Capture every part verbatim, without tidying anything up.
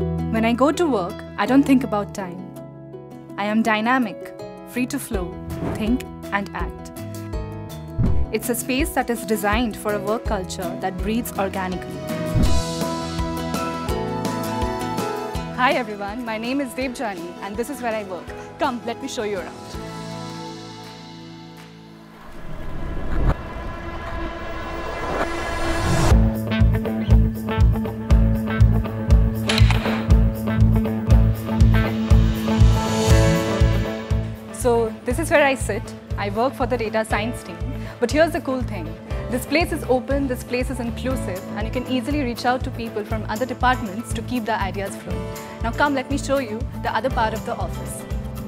When I go to work, I don't think about time. I am dynamic, free to flow, think and act. It's a space that is designed for a work culture that breathes organically. Hi everyone, my name is Devjani and this is where I work. Come, let me show you around. So this is where I sit. I work for the data science team. But here's the cool thing. This place is open, this place is inclusive, and you can easily reach out to people from other departments to keep the ideas flowing. Now come, let me show you the other part of the office.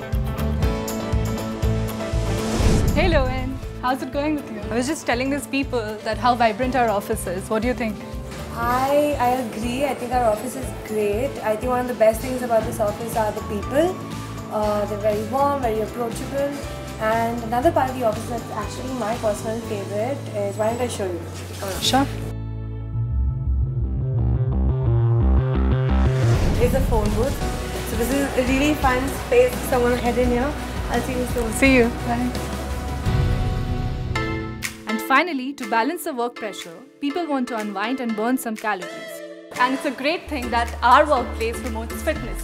Hey Lowen, how's it going with you? I was just telling these people that how vibrant our office is. What do you think? I, I agree. I think our office is great. I think one of the best things about this office are the people. Uh, they're very warm, very approachable. And another part of the office that's actually my personal favorite is, why don't I show you? Sure. It's a phone booth. So this is a really fun space. Someone head in here. I'll see you soon. See you. Bye. And finally, to balance the work pressure, people want to unwind and burn some calories. And it's a great thing that our workplace promotes fitness.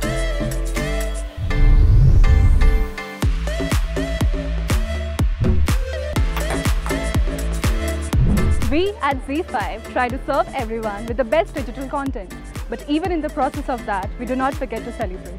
We at Z five try to serve everyone with the best digital content. But even in the process of that, we do not forget to celebrate.